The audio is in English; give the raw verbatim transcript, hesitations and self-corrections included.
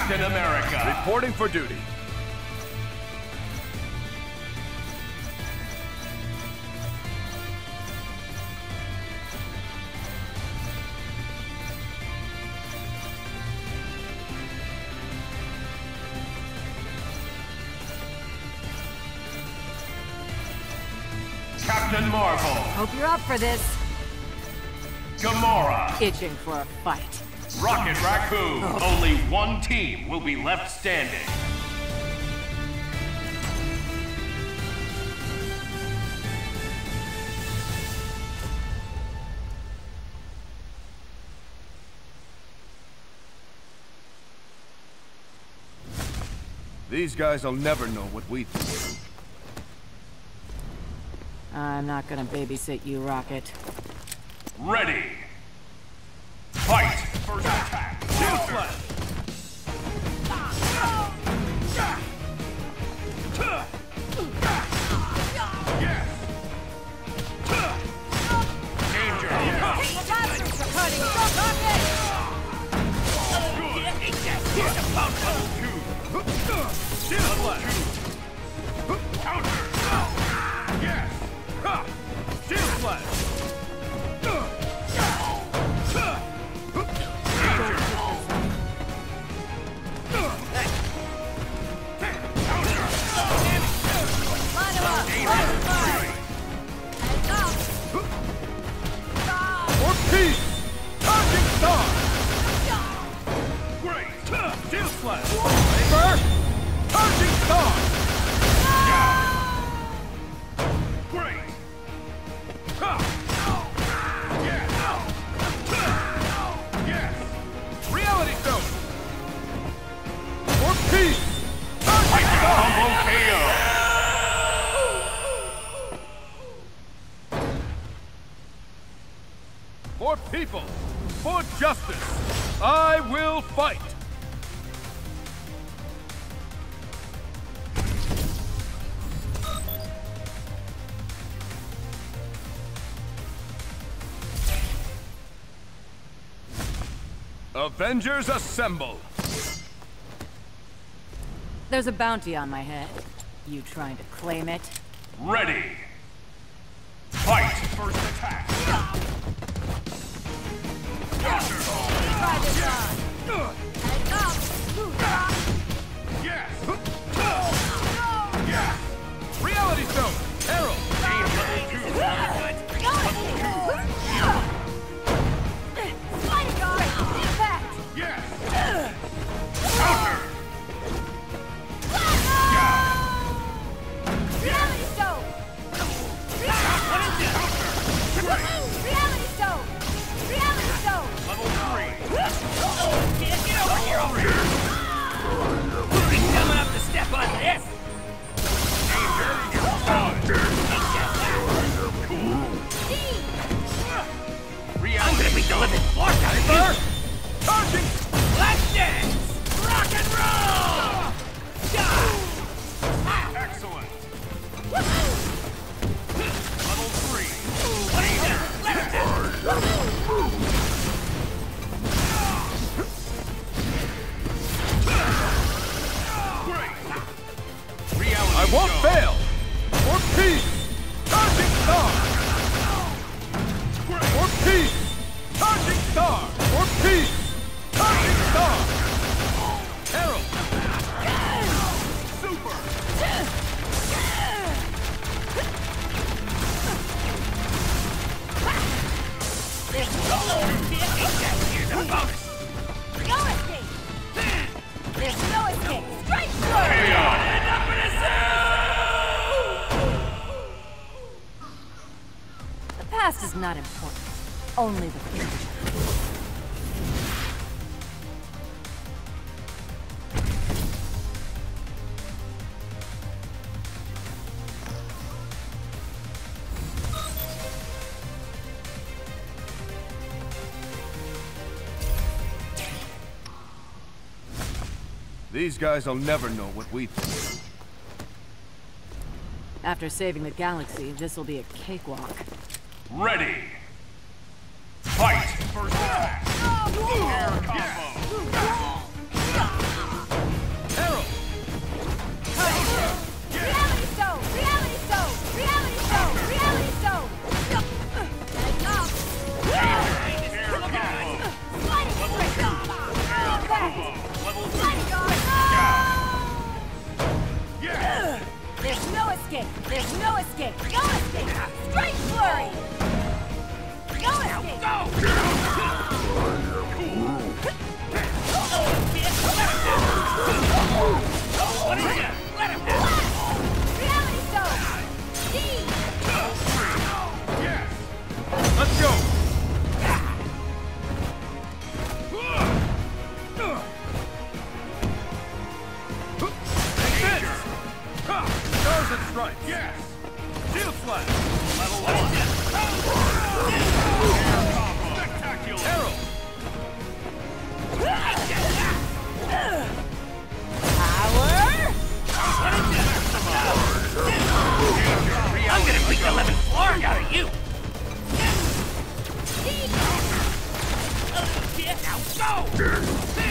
Captain America. Reporting for duty. Captain Marvel. Hope you're up for this. Gamora. Itching for a fight. Rocket Raccoon. Oh. Only one team will be left standing. These guys will never know what we think. I'm not gonna babysit you, Rocket. Ready. Fight! First attack. Shield Flash. Yes. Danger. Here's a pound level two. Shield Flash. Counter. Yes. Shield Flash. For peace! Charging Star! Great! Shield Flash! Saber! Charging Star! Great! Yes! Yes! Reality Stone! For peace! Charging Star! Combo K O! For people! For justice! I will fight! Avengers assemble! There's a bounty on my head. You trying to claim it? Ready! Fight! First attack! Try this on. Yes! Yes! Reality Stone! Arrow! Yes! Counter! Reality Stone! What is this? Counter! Reality Stone! Reality Stone! Level three! Can't get over here already! Who's coming up to step on this? I'm gonna be delivered four times! Charging! Let's dance! Rock and roll! Excellent! Level three! What are you doing? Left Great! Reality I won't Stone. fail! For peace! Charging Star! For peace! Charging Star! For peace! Charging Star! Arrow! Super! Here's a bonus! No escape! There's no escape! Strike through! Chaos! End up in a The past is not important. Only the future. These guys will never know what we think. After saving the galaxy, this'll be a cakewalk. Ready! Fight! First attack! Air combo! you! A little kid, now go!